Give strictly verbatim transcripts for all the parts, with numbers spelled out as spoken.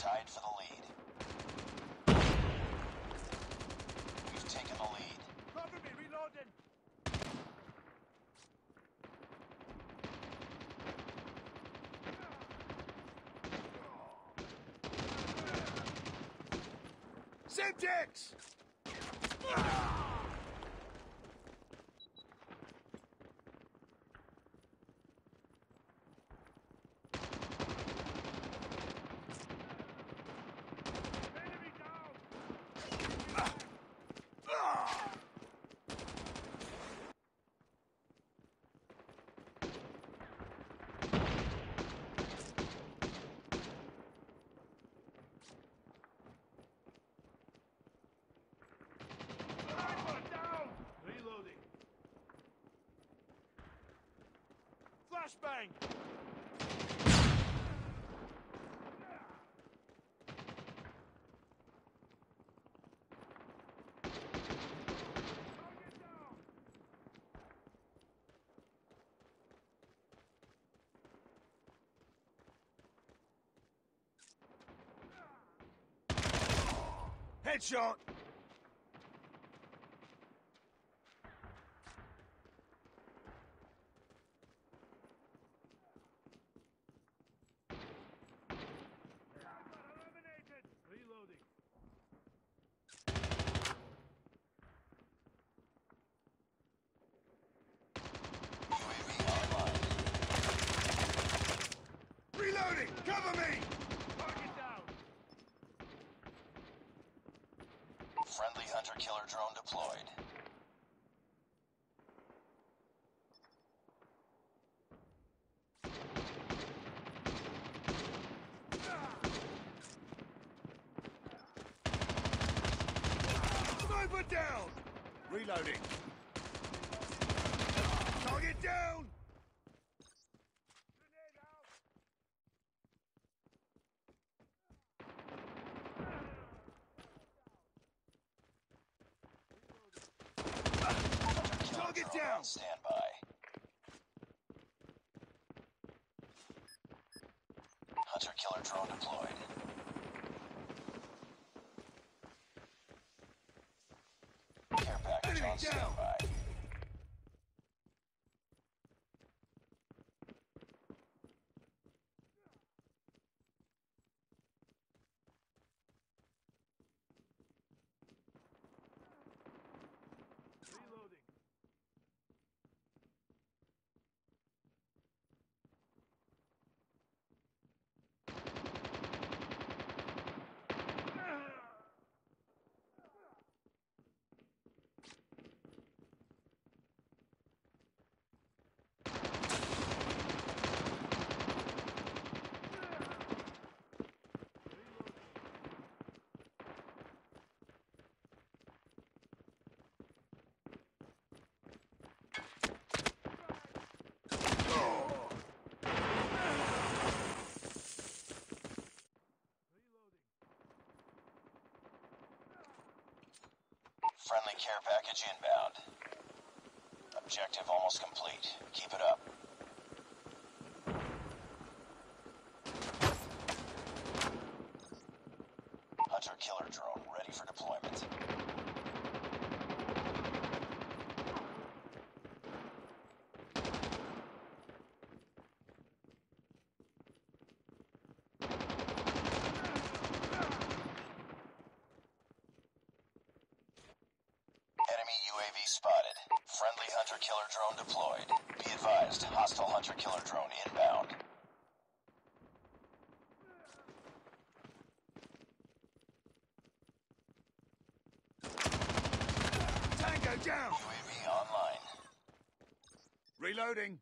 tied for the lead. We've taken the lead. Cover me, reloading! Semtex! Enemy down! Sniper down! Reloading. Flashbang! Target down! Headshot! Eliminated! Reloading. U A V online. Reloading! Cover me! Target down! Friendly hunter-killer drone deployed. Sniper down! Reloading. Target down! Grenade out! Hunter-killer Target drone down! on standby. Hunter-killer drone deployed. Care package Enemy on down! standby. Reloading. Friendly care package inbound. Objective almost complete. Keep it up. Hunter-killer drone ready for deployment. Enemy U A V spotted. Friendly hunter-killer drone deployed. Be advised, hostile hunter-killer drone inbound. Tango down! U A V online. Reloading.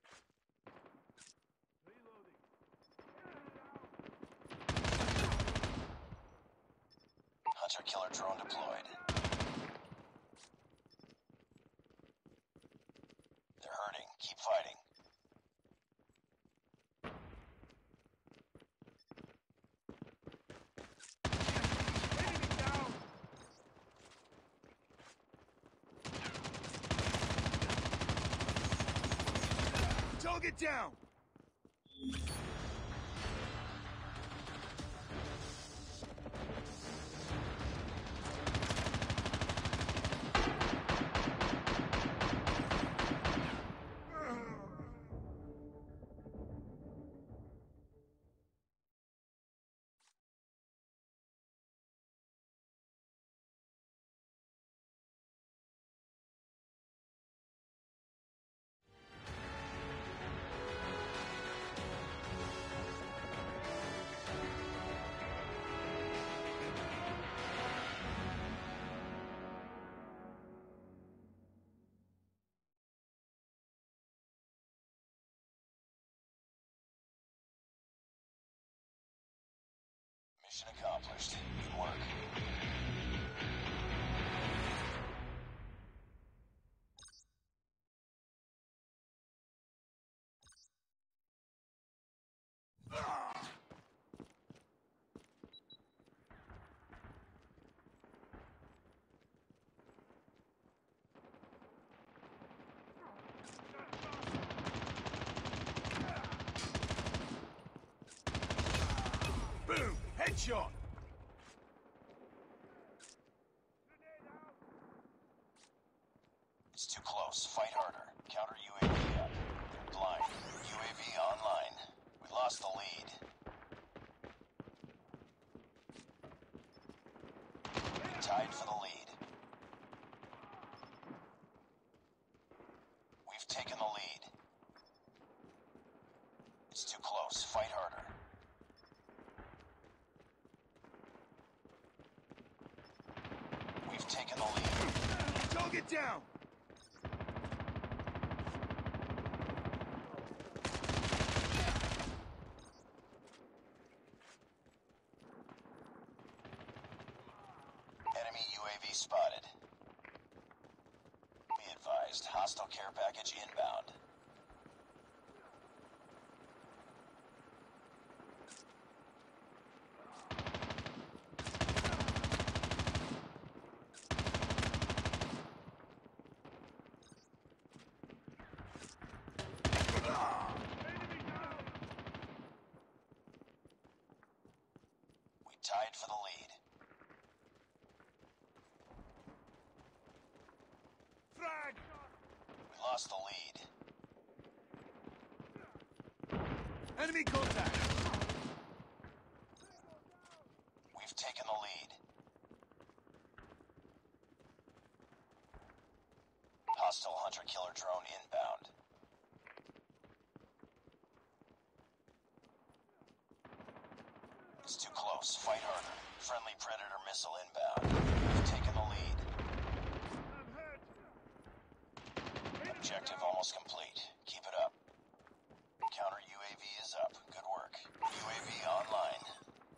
Hunter-killer drone deployed. They're hurting. Keep fighting. Enemy down! Target down! Mission accomplished. Good work. Boom! Headshot! It's too close. Fight harder. Counter U A V up. They're blind. U A V online. We lost the lead. We tied for the lead. We've taken the lead. It's too close. Fight harder. We've taken the lead. Target down! Enemy U A V spotted. Be advised, hostile care package inbound. We tied for the lead. Frag! We lost the lead. Enemy contact! We've taken the lead. Hostile hunter-killer drone inbound. It's too close. Fight harder. Friendly Predator missile inbound. We've taken the lead. I'm hurt! Objective almost complete. Keep it up. Counter U A V is up. Good work. U A V online.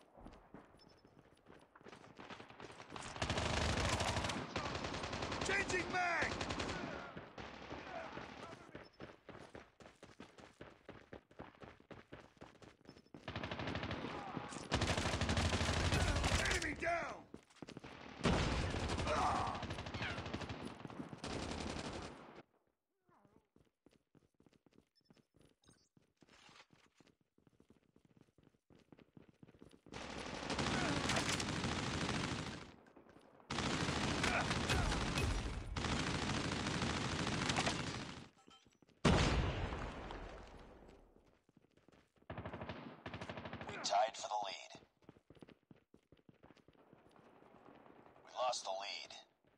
Changing mag! Enemy down! Ah! We tied for the lead. We lost the lead.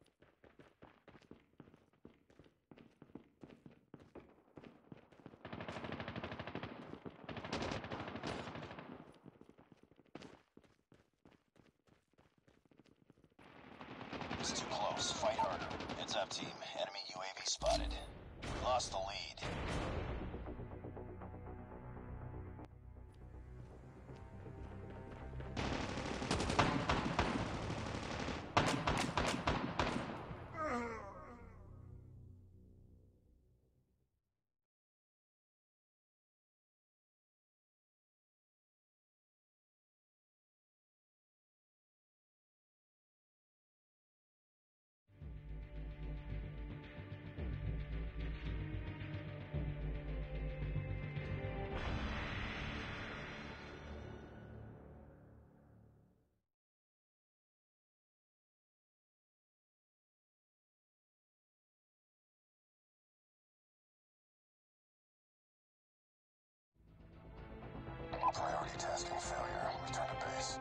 It's too close. Fight harder. Heads up, team. Enemy U A V spotted. We lost the lead. Priority tasking failure. Return to base.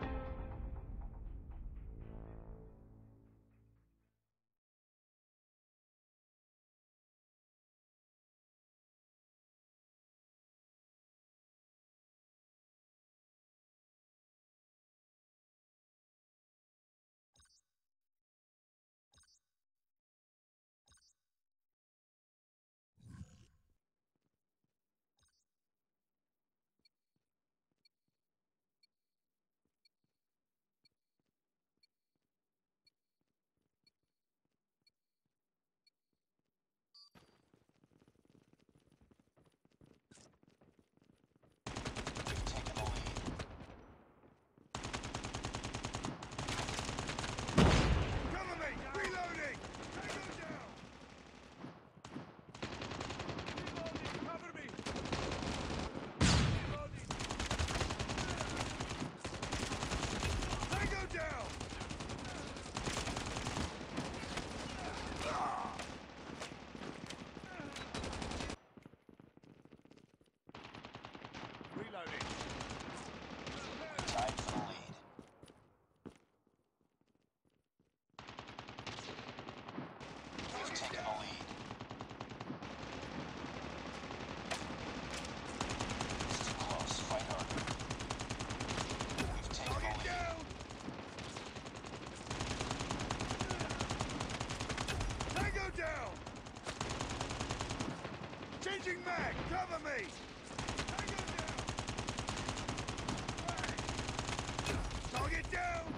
down!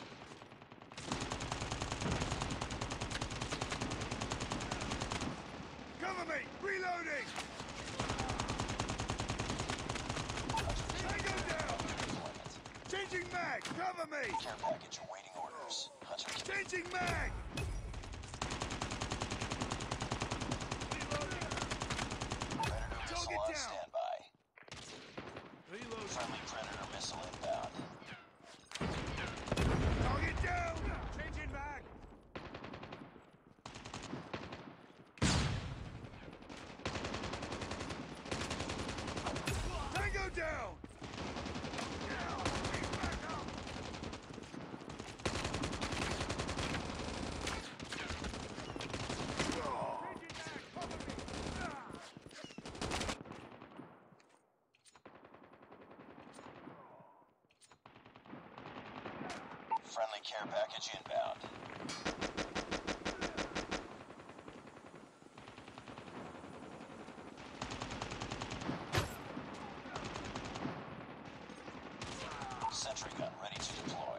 Cover me! Reloading! Tango down! Changing mag! Cover me! Care package awaiting orders. Hunter killer. Changing mag! Predator missile Target on down. standby. Reload. Friendly Predator missile inbound. Target down! Changing mag! Tango down! Friendly care package inbound. Sentry gun ready to deploy.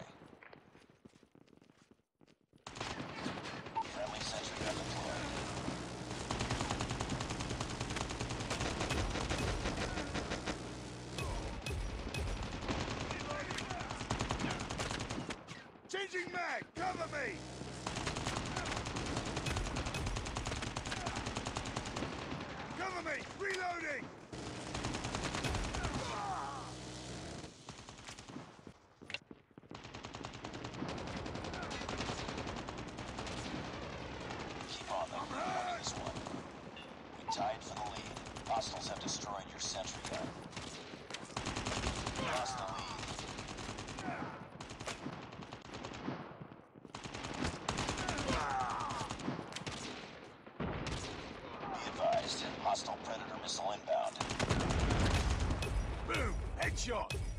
Friendly sentry gun deployed. Changing mag! Cover me! Cover me! Reloading! Keep on them. We're winning this one. We tied for the lead. Hostiles have destroyed your sentry gun. We lost the lead. Be advised. Hostile Predator missile inbound. Boom! Headshot!